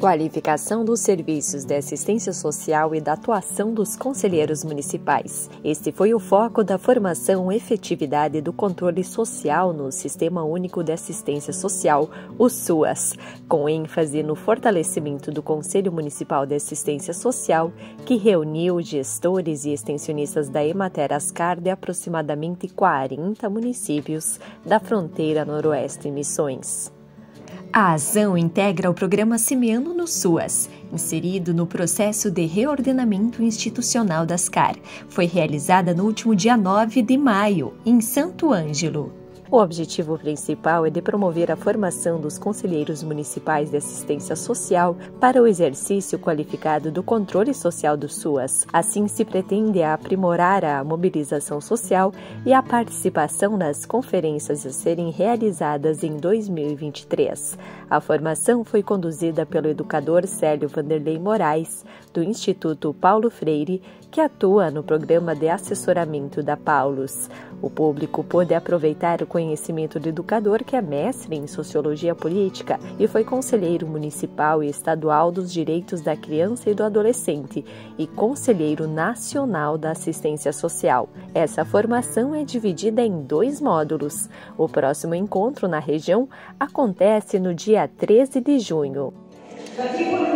Qualificação dos serviços de assistência social e da atuação dos conselheiros municipais. Este foi o foco da formação Efetividade do Controle Social no Sistema Único de Assistência Social, o SUAS, com ênfase no fortalecimento do Conselho Municipal de Assistência Social, que reuniu gestores e extensionistas da Emater Ascar de aproximadamente 40 municípios da fronteira noroeste Missões. A ação integra o programa Semeando no SUAS, inserido no processo de reordenamento institucional da Ascar. Foi realizada no último dia 9 de maio, em Santo Ângelo. O objetivo principal é de promover a formação dos conselheiros municipais de assistência social para o exercício qualificado do controle social do SUAS. Assim, se pretende aprimorar a mobilização social e a participação nas conferências a serem realizadas em 2023. A formação foi conduzida pelo educador Célio Vanderlei Moraes, do Instituto Paulo Freire, que atua no programa de assessoramento da Paulus. O público pôde aproveitar o conhecimento do educador, que é mestre em Sociologia Política e foi conselheiro municipal e estadual dos direitos da criança e do adolescente e conselheiro nacional da assistência social. Essa formação é dividida em 2 módulos. O próximo encontro na região acontece no dia 13 de junho.